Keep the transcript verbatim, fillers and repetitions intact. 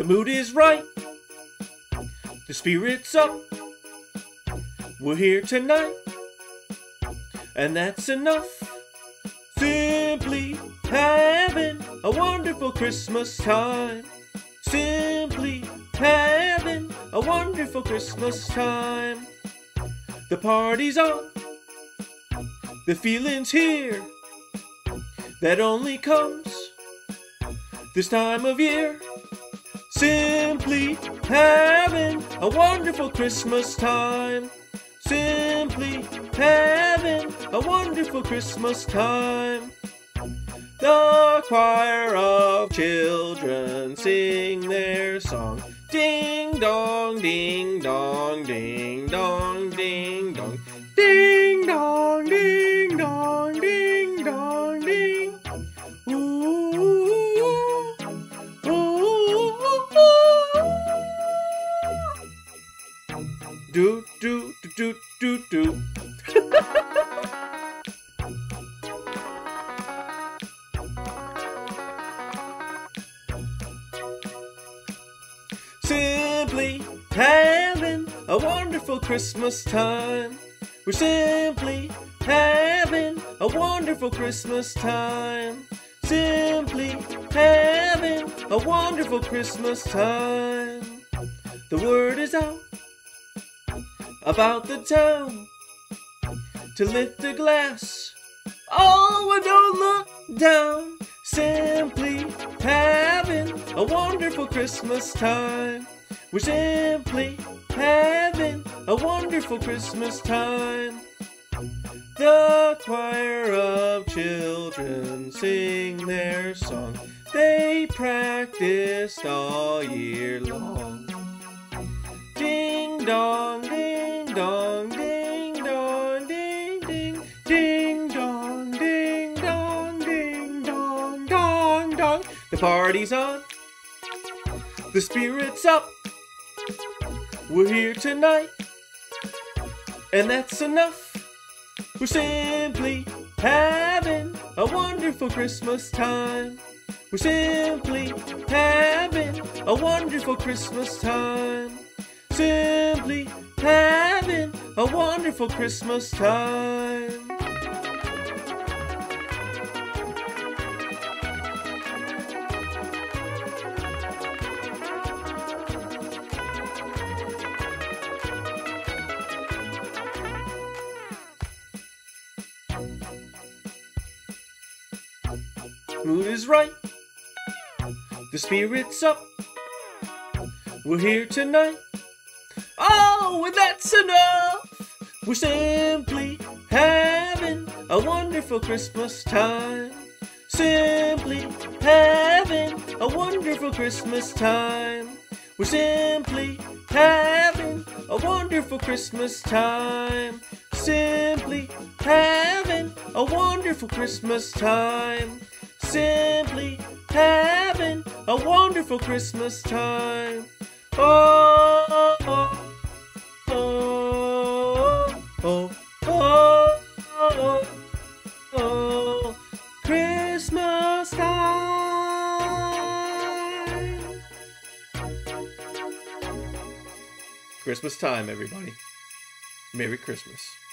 mood is right, the spirit's up. We're here tonight, and that's enough. Simply having a wonderful Christmas time. Simply having a wonderful Christmas time. The party's on, the feeling's here, that only comes this time of year. Simply having a wonderful Christmas time. Simply having a wonderful Christmas time. The choir of children sing their song. Ding dong, ding dong, ding dong, ding dong. Ding dong, ding dong, ding dong, ding. Ooh, ooh, ooh, ooh. Do, do, do, do, do, do. Simply having a wonderful Christmas time. We're simply having a wonderful Christmas time. Simply having a wonderful Christmas time. The word is out about the town to lift a glass. Oh, and don't look down. Simply having a wonderful Christmas time. We're simply having a wonderful Christmas time. The choir of children sing their song. They practiced all year long. Ding dong, ding dong, ding dong, ding ding, ding dong, ding dong, ding dong, dong dong. The party's on, the spirit's up. We're here tonight, and that's enough. We're simply having a wonderful Christmas time. We're simply having a wonderful Christmas time. Simply having a wonderful Christmas time. Mood is right, the spirit's up. We're here tonight. Oh, and that's enough. We're simply having a wonderful Christmas time. Simply having a wonderful Christmas time. We're simply having a wonderful Christmas time. Simply having a wonderful Christmas time. Simply having a wonderful Christmas time. Oh, oh, oh, oh, oh, oh, oh, Christmas time. Christmas time, everybody. Merry Christmas.